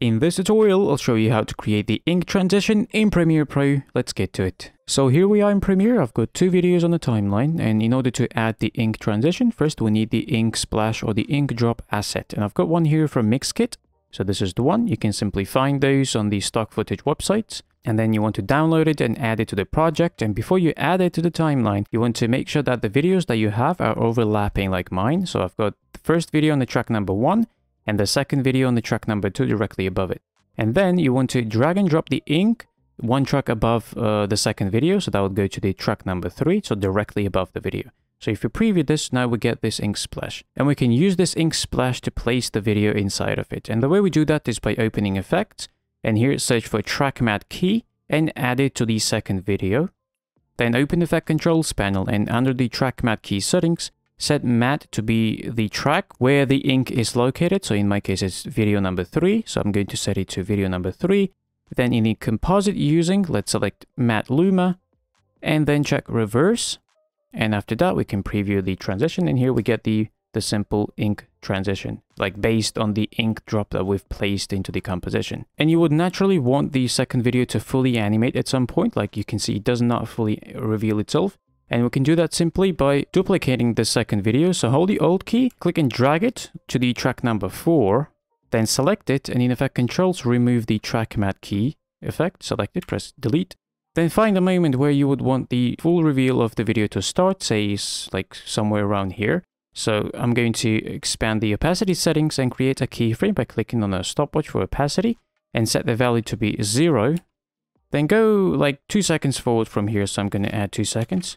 In this tutorial, I'll show you how to create the ink transition in Premiere Pro. Let's get to it. So here we are in Premiere. I've got two videos on the timeline, and in order to add the ink transition, first we need the ink splash or the ink drop asset. And I've got one here from Mixkit. So this is the one. You can simply find those on the stock footage websites. And then you want to download it and add it to the project. And before you add it to the timeline, you want to make sure that the videos that you have are overlapping like mine. So I've got the first video on the track number 1 and the second video on the track number 2 directly above it. And then you want to drag and drop the ink one track above the second video. So that would go to the track number 3, so directly above the video. So if you preview this, now we get this ink splash. And we can use this ink splash to place the video inside of it. And the way we do that is by opening Effects. And here search for Track Matte Key and add it to the second video. Then open the Effect Controls panel and under the Track Matte Key settings, set matte to be the track where the ink is located. So in my case, it's video number 3. So I'm going to set it to video number 3. Then in the composite using, let's select Matte Luma and then check Reverse. And after that, we can preview the transition. And here we get the simple ink transition, like based on the ink drop that we've placed into the composition. And you would naturally want the second video to fully animate at some point. Like you can see, it does not fully reveal itself. And we can do that simply by duplicating the second video. So hold the Alt key, click and drag it to the track number 4, then select it, and in Effect Controls, remove the Track Matte Key effect, select it, press Delete. Then find a moment where you would want the full reveal of the video to start, say like somewhere around here. So I'm going to expand the opacity settings and create a keyframe by clicking on a stopwatch for opacity and set the value to be 0. Then go like 2 seconds forward from here, so I'm going to add 2 seconds.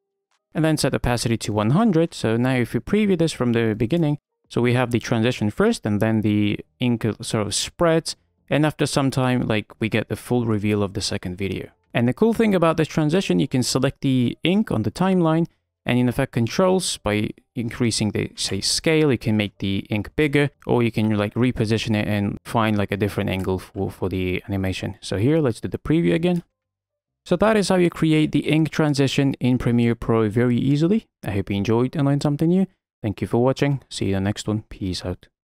And then set opacity to 100. So now if we preview this from the beginning, so we have the transition first and then the ink sort of spreads. And after some time, like we get the full reveal of the second video. And the cool thing about this transition, you can select the ink on the timeline and in Effect Controls, by increasing the, say, scale, you can make the ink bigger, or you can like reposition it and find like a different angle for the animation. So here, let's do the preview again. So that is how you create the ink transition in Premiere Pro very easily. I hope you enjoyed and learned something new. Thank you for watching. See you in the next one. Peace out.